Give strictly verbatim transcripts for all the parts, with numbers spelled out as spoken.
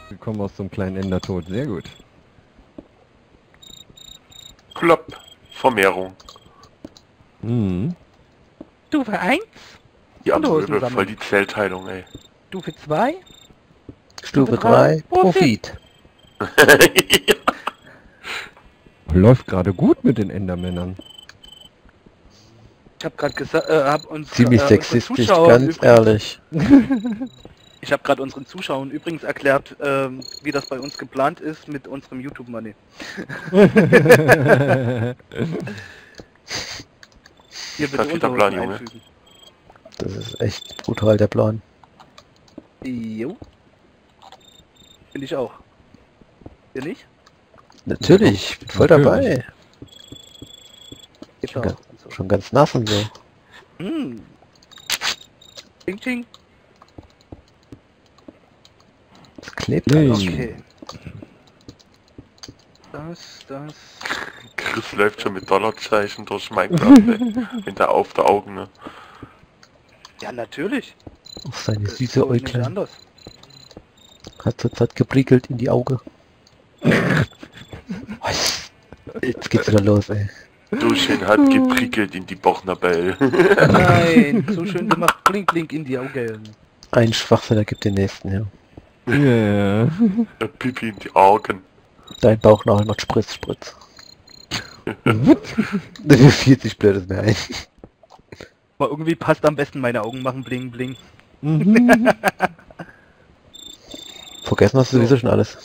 Wir kommen aus so einem kleinen Endertod. Sehr gut. Klopp. Vermehrung. Mhm. Stufe eins, Die Und Hosen Amöbe, sammeln. voll die Zellteilung, ey. Stufe zwei, Stufe drei, drei, Profit. Läuft gerade gut mit den Endermännern. ich habe gerade gesagt, äh, hab uns Ziemlich äh, unseren sexistisch, Zuschauern ganz übrigens- ehrlich. Ich habe gerade unseren Zuschauern übrigens erklärt, ähm, wie das bei uns geplant ist mit unserem YouTube-Money. Hier bitte Perfekter Unterhosen Plan, Junge. einfügen. Das ist echt brutal, der Plan. Jo. Finde ich auch. Ihr nicht? Natürlich, ich bin voll Natürlich. dabei. Geht Schon, auch. ganz, schon ganz nass und so. Hm. Ching ching. Das klebt Nee. alles. Okay. Das, das. Chris läuft schon mit Dollarzeichen durch Minecraft, ey. Hinter auf der Augen, ne? Ja, natürlich. Auf seine Das ist süße so nicht Äuglein. anders. Hat zurzeit geprickelt in die Auge. Jetzt geht's wieder los, ey. Duschen hat geprickelt in die Bauchnabel. Nein, so schön gemacht. Blink, blink in die Augen. Ein Schwachsinn ergibt den nächsten, ja. Ja. Pipi in die Augen. Dein Bauchnabel macht Spritz, Spritz. Mir fiel sich blödes mehr ein. Aber irgendwie passt am besten meine Augen machen bling, bling. Mhm. Vergessen hast du sowieso schon alles.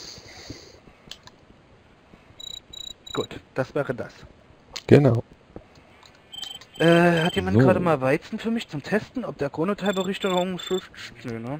Gut, das wäre das. Genau. Äh, hat jemand So. gerade mal Weizen für mich zum Testen, ob der Chronotype-Berichterung schrift... Nö, ne?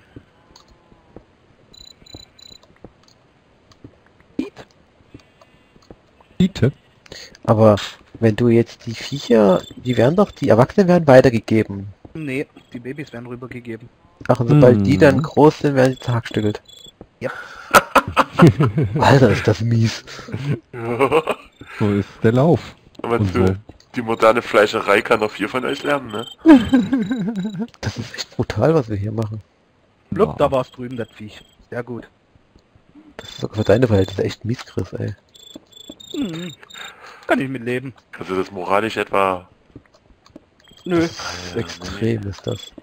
Eat. Biete. Aber wenn du jetzt die Viecher, die werden doch, die Erwachsenen werden weitergegeben. Nee, die Babys werden rübergegeben. Ach, und sobald die Mhm. dann groß sind, werden sie zerhackstückelt. Ja. Alter, ist das mies. So ist der Lauf. Aber Und so. so. Die moderne Fleischerei kann noch viel von euch lernen, ne? Das ist echt brutal, was wir hier machen. Blub, Ja. da war's drüben, das Viech. Sehr gut. Das ist sogar für deine Verhältnisse echt mies, Chris, ey. Hm. Kann ich mit leben. Also das moralisch etwa... Nö. Das ist extrem, ist das.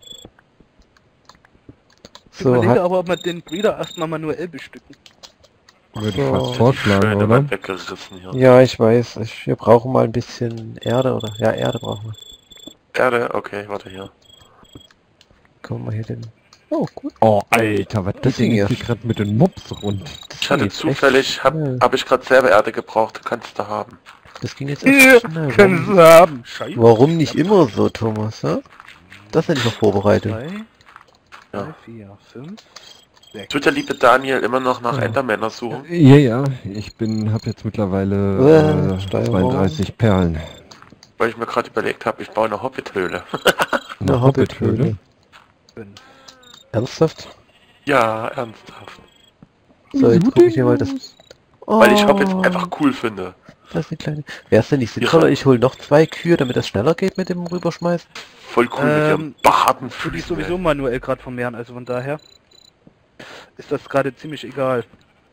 Ich So, überlege hat, aber, ob wir den Breeder erstmal manuell bestücken. Würde ich So. fast vorschlagen, Schöne oder? Wand weggerissen hier. ja, ich weiß, ich, wir brauchen mal ein bisschen Erde, oder? Ja, Erde brauchen wir. Erde, okay, warte hier. Kommen wir hier den... Oh, gut. Oh, Alter, was das Ding Ding hier. hier gerade mit den Mobs rund. Das Ich hatte ging jetzt zufällig, echt hab, schnell. hab ich gerade selber Erde gebraucht, kannst du haben. Das ging jetzt Hier, echt schnell. können Warum, Sie haben. Scheiße. warum nicht immer so, Thomas, ja? Das hätte ich noch vorbereitet. Zwei, Ja. drei, vier, fünf, sechs. Tut der liebe Daniel immer noch nach Ja. Endermänner suchen? Ja, ja, ich bin, hab jetzt mittlerweile Äh, äh, Steuerung. zweiunddreißig Perlen. Weil ich mir gerade überlegt habe, ich baue eine Hobbit-Höhle. Eine Hobbit-Höhle. Fünf. Ernsthaft? Ja, ernsthaft. So, jetzt gucke ich mir mal das... Oh, Weil ich Hobbits einfach cool finde. das ist eine kleine... Wäre es denn nicht sinnvoller, ich hole noch zwei Kühe, damit das schneller geht mit dem Rüberschmeißen? Voll cool mit ihrem Ähm, behaarten Für die Füßen. sowieso ey. manuell gerade vermehren, also von daher ist das gerade ziemlich egal.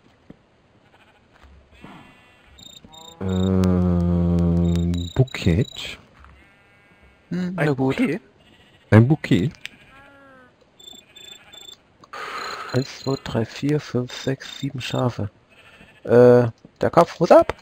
Ähm, Bouquet. Hm, Ein na gut. Bouquet? Ein Bouquet. Eins, zwei, drei, vier, fünf, sechs, sieben Schafe. Äh, der Kopf muss ab.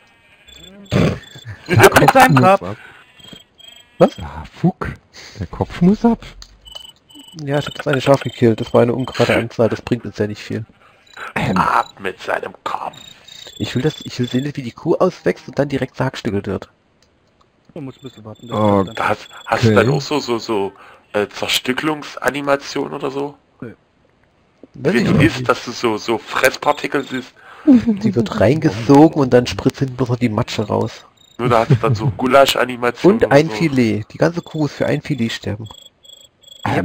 Ab mit seinem muss Kopf. ab. Was? Ah, Fuck. Der Kopf muss ab. Ja, ich habe das eine Schaf gekillt. Das war eine ungerade Anzahl. Das bringt uns ja nicht viel. Ab mit seinem Kopf. Ich will das, ich will sehen, wie die Kuh auswächst und dann direkt zerhackstückelt wird. Man muss ein bisschen warten. Oh, klappt Da dann. hast, hast Okay. du dann auch so, so, so äh, Zerstücklungsanimation oder so? Weiß Wie ich du nicht. isst, dass du so, so Fresspartikel siehst. Die wird reingesogen und dann spritzt hinten bloß noch die Matsche raus. Nur da hast du dann so Gulasch-Animation. Und oder ein so. Filet. Die ganze Kuh muss für ein Filet sterben. Ja.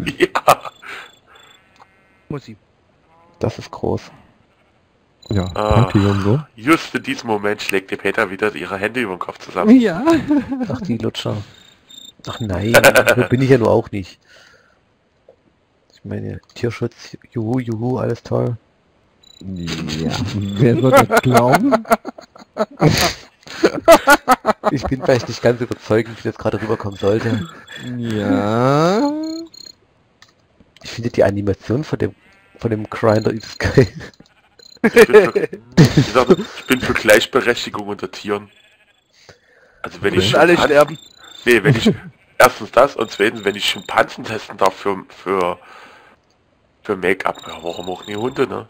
Muss sie. Das ist groß. Ja, Ah. danke und so. Just in diesem Moment schlägt die Peter wieder ihre Hände über den Kopf zusammen. Ja. Ach, die Lutscher. Ach nein, so bin ich ja nur auch nicht. Ich meine, Tierschutz, juhu, juhu, alles toll. Ja, wer soll das glauben? Ich bin vielleicht nicht ganz überzeugend, wie das gerade rüberkommen sollte. Ja. Ich finde die Animation von dem von dem Grinder übelst geil. Ich bin, für, ich, sag, ich bin für Gleichberechtigung unter Tieren. Also wenn Wir ich müssen alle Schimpansen- sterben. Nee, wenn ich erstens das und zweitens, wenn ich Schimpansen testen darf für für für Make-up, ja, warum auch nie Hunde, ne?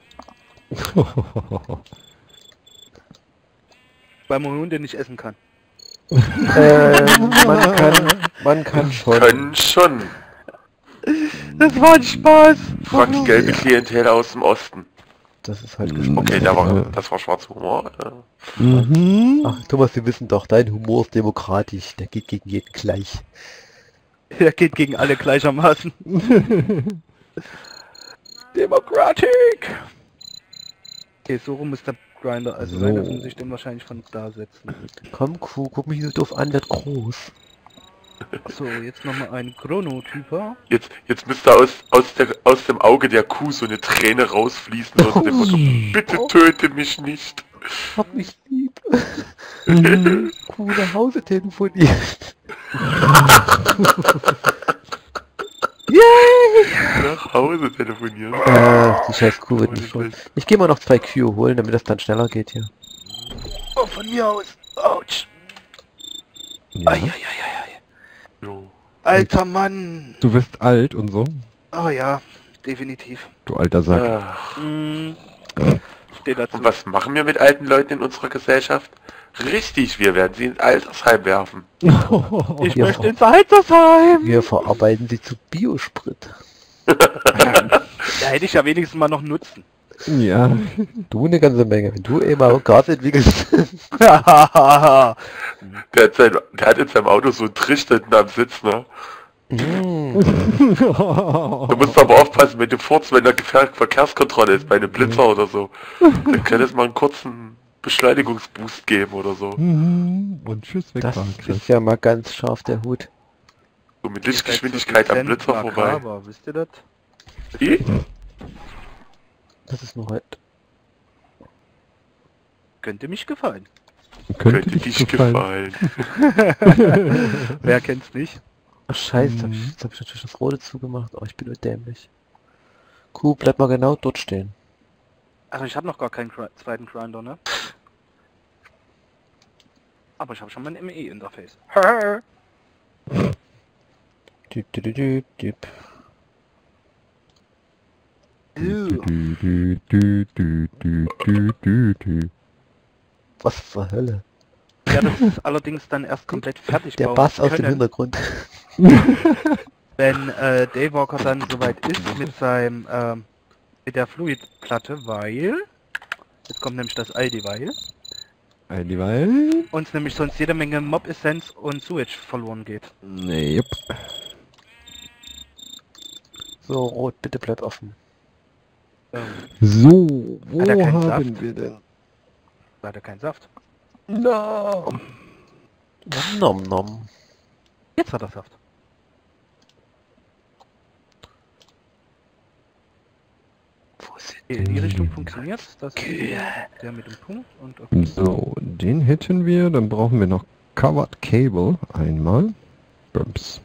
Weil man Hunde nicht essen kann. ähm, man kann man kann schon. Können schon. Das war ein Spaß. Fragt die gelbe Klientel aus dem Osten. Das ist halt gesprochen. Okay, da war, das war schwarzer Humor. Ja. Mhm. Ach Thomas, wir wissen doch, dein Humor ist demokratisch. Der geht gegen jeden gleich. Der geht gegen alle gleichermaßen. Demokratik! Okay, so rum ist der Grinder. Also So. so. Dass man sich den wahrscheinlich von da setzen. Komm Kuh, guck mich so doof an, wird groß. So, jetzt nochmal ein Chronotyper. Jetzt, jetzt müsste aus, aus, der, aus dem Auge der Kuh so eine Träne rausfließen. So nach dem Motto, bitte töte mich nicht. Hab mich lieb. Mhm. Kuh nach Hause telefoniert. Nach Hause telefonieren. Äh, die scheiß Kuh wird Oh, nicht nicht voll. schlecht. Ich gehe mal noch zwei Kühe holen, damit das dann schneller geht hier. Oh, von mir aus. Autsch. Ja. Eieieiei. Jo. Alter Mann. Du wirst alt und so. Oh ja, definitiv. Du alter Sack. Ach. Mm. Steht dazu. Und was machen wir mit alten Leuten in unserer Gesellschaft? Richtig, wir werden sie ins Altersheim werfen. Ich Ja. möchte ins Altersheim. Wir verarbeiten sie zu Biosprit. Da hätte ich ja wenigstens mal noch Nutzen. Ja. Du eine ganze Menge. Wenn du eben auch Gas entwickelst. Der hat, sein, der hat in seinem Auto so einen Trichter hinten am Sitz, ne? Mm. Du musst aber aufpassen, wenn du furzt, wenn da Ver Verkehrskontrolle ist, bei einem Blitzer oder so. Dann kann es mal einen kurzen Beschleunigungsboost geben oder so. Mhm. Und tschüss, weg Das war Chris. ist ja mal ganz scharf der Hut. So mit Lichtgeschwindigkeit am Blitzer vorbei. Aber wisst ihr das? Wie? Das ist nur heute. Könnte mich gefallen. Könnte, Könnte dich dich gefallen. gefallen. Wer kennt's nicht? Ach, scheiße, jetzt hab ich, jetzt hab ich natürlich das Rote zugemacht. Oh, ich bin nur dämlich. Kuh, bleib mal genau dort stehen. Also ich habe noch gar keinen Gri zweiten Grinder, ne? Aber ich habe schon mein M E-Interface. Düb, düb, düb, düb. Du, du, du, du, du, du, du, du. Was zur Hölle? Ja, das ist allerdings dann erst komplett fertig Der bauen Bass aus dem können, Hintergrund. wenn äh, Daywalker dann soweit ist mit seinem ähm, mit der Fluidplatte, weil jetzt kommt nämlich das I D, weil Ein Dieweil? uns nämlich sonst jede Menge Mob-Essenz und Sewage verloren geht. Nee, jupp. So, Rot, bitte bleib offen. Ähm, So, wo Hat er keinen haben Saft? wir denn? leider kein Saft. No. Nom nom. Jetzt hat er Saft. Wo sind In die Richtung funktioniert das. Der mit dem Punkt und okay. So, den hätten wir. Dann brauchen wir noch Covered Cable. Einmal. Bums.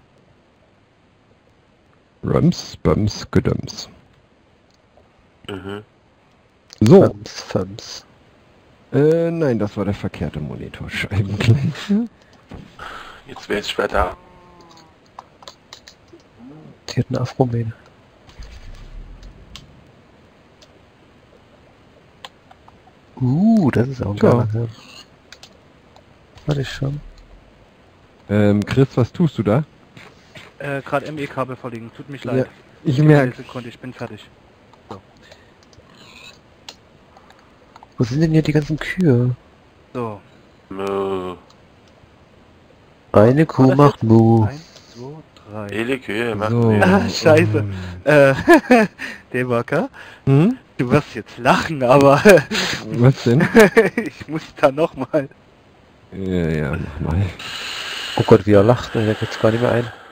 Rums, Bums, Gedöms. Mhm. So, Fums, Fums. äh, nein, das war der verkehrte Monitor. Scheibenkleister. Jetzt wäre es schwer da. Die hat eine Afromähne. Uh, das ist auch ein Ja. geiler Hirn. Warte ich schon. Ähm, Chris, was tust du da? Äh, gerade M E-Kabel verlegen. Tut mich Ja, leid. ich Eine merke. Sekunde, ich bin fertig. Wo sind denn hier die ganzen Kühe? So. Mö. Eine Kuh das macht Mu. Eins, zwei, drei. Hele Kühe macht So. Mühe. Ah, scheiße. Äh, Daywalker, Hm? du wirst jetzt lachen, aber Was denn? ich muss da nochmal. Ja, ja, mach mal. Oh Gott, wie er lacht, der kriegt's gar nicht mehr ein.